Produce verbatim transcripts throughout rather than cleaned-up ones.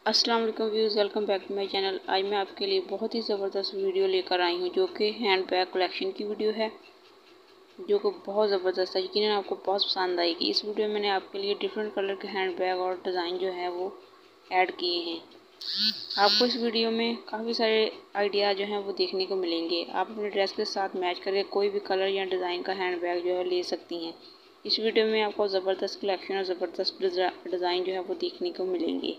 अस्सलाम वालेकुम views, welcome back to my channel. आज मैं आपके लिए बहुत ही ज़बरदस्त वीडियो लेकर आई हूँ जो कि हैंड बैग कलेक्शन की वीडियो है, जो कि बहुत ज़बरदस्त है। यकीनन आपको बहुत पसंद आएगी। इस वीडियो में मैंने आपके लिए डिफरेंट कलर के हैंड बैग और डिज़ाइन जो है वो ऐड किए हैं। आपको इस वीडियो में काफ़ी सारे आइडिया जो हैं वो देखने को मिलेंगे। आप अपने ड्रेस के साथ मैच करके कोई भी कलर या डिज़ाइन का हैंड बैग जो है ले सकती हैं। इस वीडियो में आपको ज़बरदस्त कलेक्शन और ज़बरदस्त डिज़ाइन जो है वो देखने को मिलेंगे।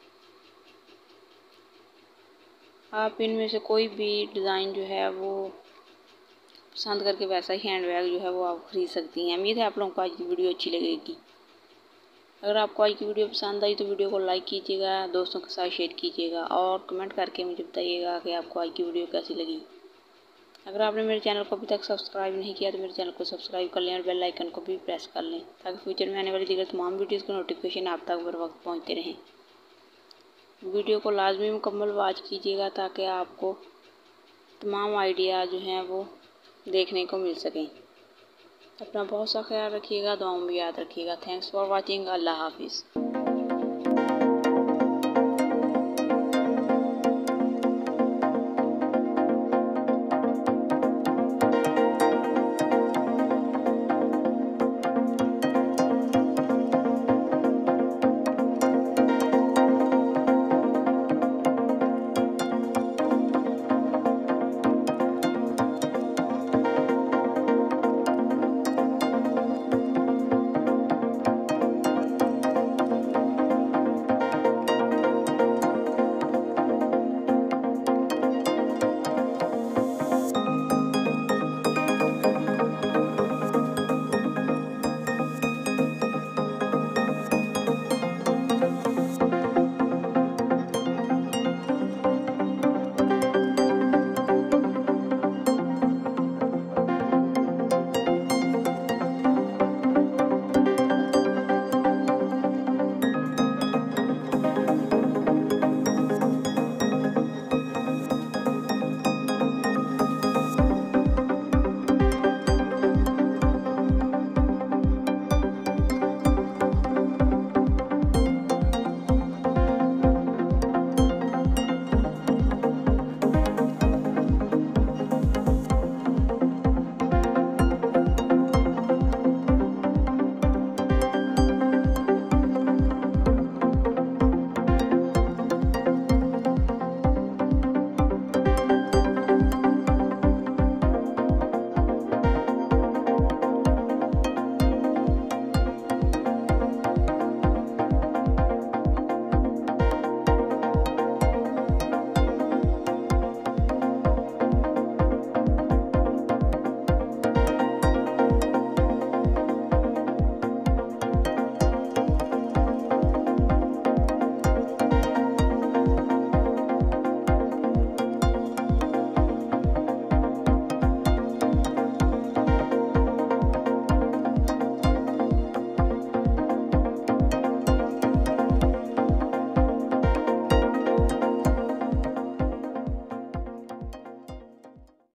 आप इनमें से कोई भी डिज़ाइन जो है वो पसंद करके वैसा ही हैंड बैग जो है वो आप खरीद सकती हैं। उम्मीद है आप लोगों को आज की वीडियो अच्छी लगेगी। अगर आपको आज की वीडियो पसंद आई तो वीडियो को लाइक कीजिएगा, दोस्तों के साथ शेयर कीजिएगा और कमेंट करके मुझे बताइएगा कि आपको आज की वीडियो कैसी लगी। अगर आपने मेरे चैनल को अभी तक सब्सक्राइब नहीं किया तो मेरे चैनल को सब्सक्राइब कर लें और बेल आइकन को भी प्रेस कर लें, ताकि फ्यूचर में आने वाली दीगर तमाम वीडियोज़ के नोटिफिकेशन आप तक बर वक्त पहुँचते रहें। वीडियो को लाजमी मुकम्मल वॉच कीजिएगा ताकि आपको तमाम आइडिया जो हैं वो देखने को मिल सकें। अपना बहुत सा ख्याल रखिएगा, दुआओं में याद रखिएगा। Thanks for watching. अल्लाह हाफिज़।